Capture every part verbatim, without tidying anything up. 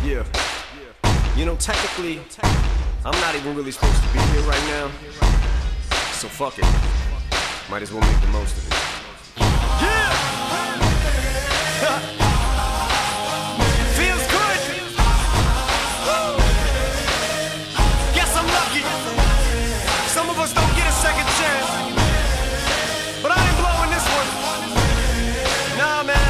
Yeah. You know, technically, I'm not even really supposed to be here right now. So fuck it. Might as well make the most of it. Yeah! Feels good! Woo! Guess I'm lucky. Some of us don't get a second chance. But I ain't blowing this one. Nah, man.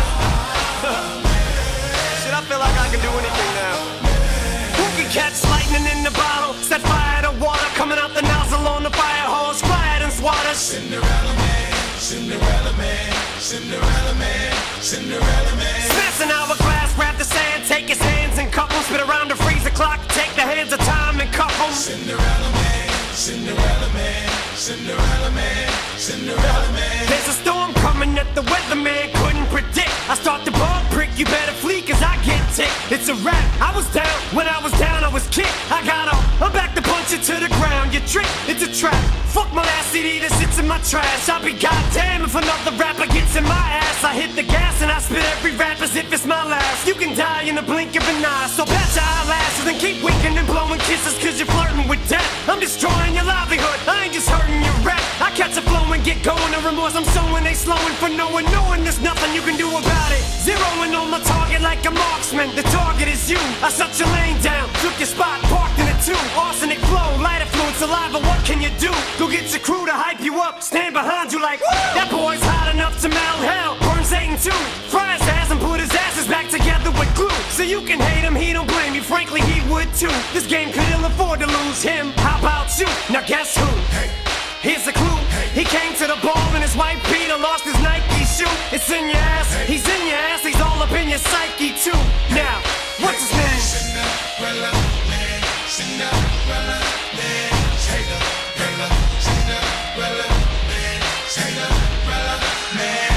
Shit, I feel like I can do anything now. Who can catch lightning in the bottle? Set fire to water coming out the nozzle on the fire hose. Quiet and swat us. Cinderella man, Cinderella man, Cinderella man, Cinderella man. Smash an hourglass, grab the sand, take his hands and cup 'em. Spit around the freezer clock, take the hands of time and cuff 'em. Cinderella man, Cinderella man, Cinderella man, Cinderella man. There's a storm coming that the weatherman couldn't predict. I start the ball prick, you better flee cause I get ticked. It's a wrap, I was down, when I was down I was kicked. I got up, I'm back to punch it to the ground. You trick, it's a trap. Fuck my last C D that sits in my trash. I'll be goddamn if another rapper gets in my ass. I hit the gas and I spit every rap as if it's my last. You can die in the blink of an eye, so pat your eyelashes and keep winking and blowing kisses cause you're flirting with death. I'm destroying your livelihood, I ain't just hurting your rap. I catch a flow and get going, the remorse I'm showing, they slowing for no one, knowing there's nothing you can do about it. Zeroing on my target like a marksman, the target is you. I shut your lane down, took your spot, parked in a two. Arsenic flow, light affluent saliva, what can you do? Go get your crew to hype you up, stand behind you like, woo! That boy's hot enough to melt hell, burn Satan too. Fry his ass and put his asses back together with glue. So you can hate him, he don't blame you, frankly he would too. This game could ill afford to lose him, how about you? Now guess who? Hey. Here's a clue, he came to the ball in his white Peter, lost his Nike shoe. It's in your ass, he's in your ass, he's all up in your psyche too. Now, what's his name? Cinderella man, Cinderella man, Cinderella, Cinderella man, Cinderella man.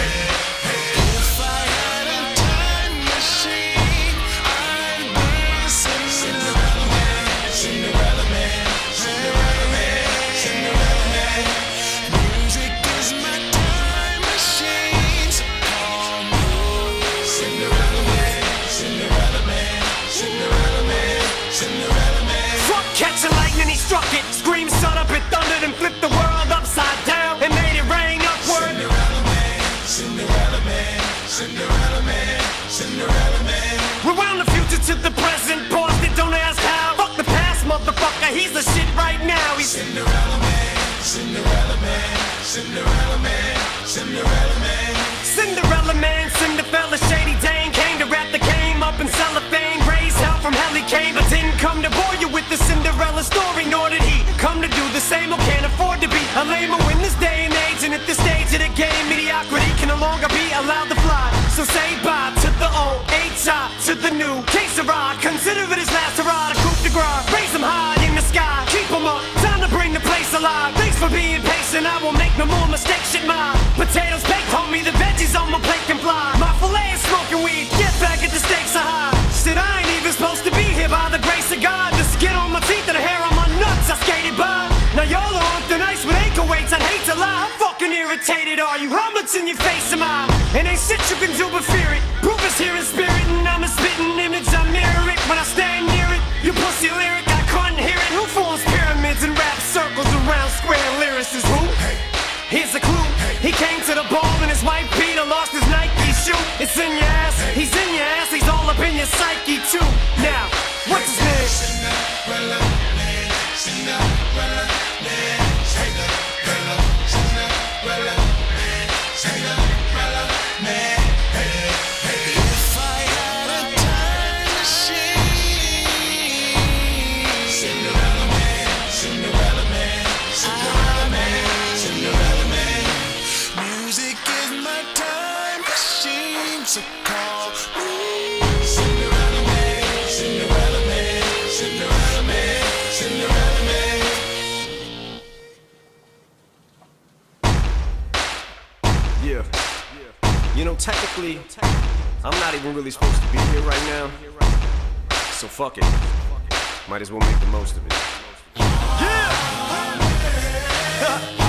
If I had a time machine, I'd be Cinderella man, Cinderella man, Cinderella man, Cinderella man. Music is my time machine, so call me. Cinderella man, Cinderella man, Cinderella man, Cinderella man. Struck, catching lightning, he struck it. Scream, shut up, it thundered and flipped the world upside down and made it rain upward. Cinderella man, Cinderella man, Cinderella man, Cinderella man. Rewound the future to the present, paused it, don't ask how. Fuck the past, motherfucker, he's the shit right now. He's Cinderella man, Cinderella man, Cinderella man, Cinderella man. Cinderella man, Cinderella, Shady Dane came to rap the game up in cellophane. Raised hell from hell he came, but didn't come to bore you with the Cinderella story. Nor did he come to do the same or can't afford to be a lame in this day and age. And at this stage of the game, mediocrity can no longer be allowed to fly. So say bye to the old H I, to the new K Sarah. Consider it his last hurrah to coup de grace. Raise him high in the sky, keep him up, time to bring the place alive. Thanks for being patient, I won't make no more mistakes. Shit, my potatoes baked, homie, the veggies on my plate can fly. My filet is smoking weed, get back at the stakes are high. Shit, I ain't even supposed to be here by the grace of God. The skin on my teeth and the hair on my nuts, I skated by. Now y'all are on thin ice with ankle weights, I'd hate to lie. How fucking irritated are you? How much in your face am I? And ain't shit you can do but fear it. Proof is here in spirit and I'm a spitting image, I mirror it. When I stand near it, you pussy lyric, I couldn't hear it. Who forms pyramids and rap circles around square lyricists? Who? Here's a clue, he came to the ball in his white Peter, lost his Nike shoe. It's in your ass, he's in your ass, he's all up in your psyche too. Now, what's his name? Cinderella man, Cinderella man, Cinderella, Cinderella man, Cinderella man. If I had a time machine, Cinderella man, Cinderella man, Cinderella man, Cinderella man. music is my time machine, so call me. Cinderella man, Cinderella man, Cinderella man, Cinderella man. Yeah. You know, technically, I'm not even really supposed to be here right now. So fuck it. Might as well make the most of it. Yeah!